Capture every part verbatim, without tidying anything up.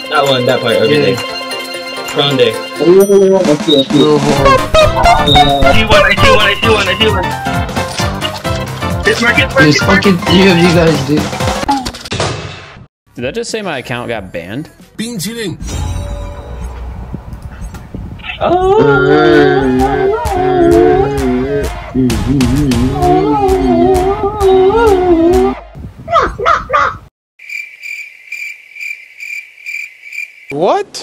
That one, that part, everything. Grande. Oh, okay, okay. I see one, I see one, I see one, I see one. Hit mark, hit mark, There's hit mark. fucking three of you guys, dude. Did that just say my account got banned? Being cheating. What?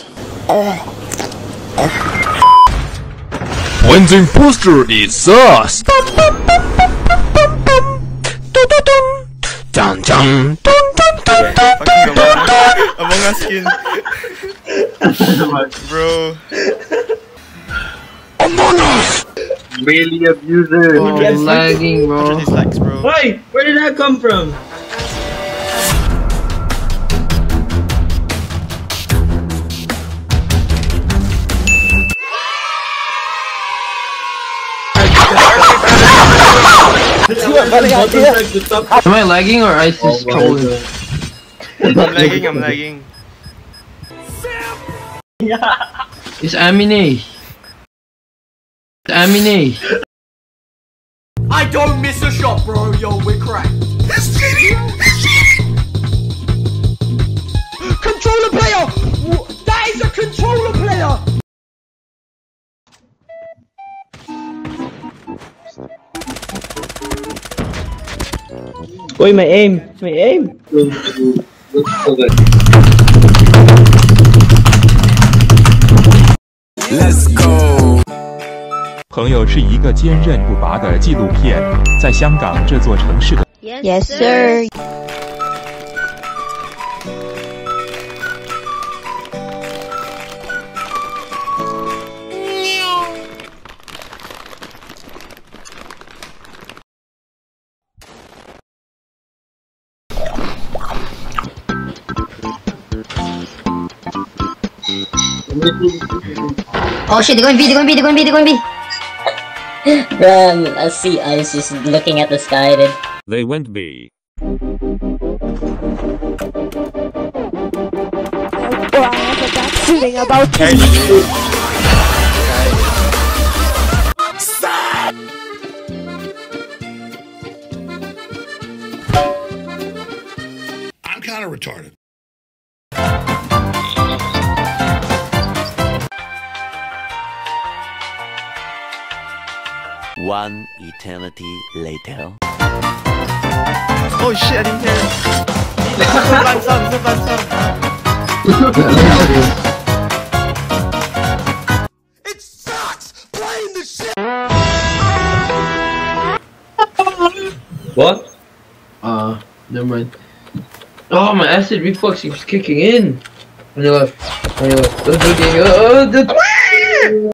When the imposter is sus. Dun dun dun dun dun dun. Among Us skin. Bro. Among Us. Really abuser. Oh, lagging, one hundred bro. dislikes, bro. Wait, where did that come from? Am I lagging or Ice is trolling? I'm lagging, I'm lagging. It's Amine. It's Amine. I don't miss a shot, bro. Yo, we're cracked. He's cheating. He's cheating. Controller player! That is a controller player! Wait, my aim, my aim. Let's go. 朋友是一个坚韧不拔的纪录片，在香港这座城市的。 Yes, sir. Oh shit, they're going B, they're going B, they're going B, they're going B. Bro, I see Ice just looking at the sky, dude. They went B. Bro, I have a bad feeling about this. I'm kind of retarded. One eternity later. Oh shit, I didn't hear it. So bad sound, so bad sound. It sucks playing the shit. What? Uh, never mind. Oh, my acid reflux keeps kicking in. On your left. On your left. Oh,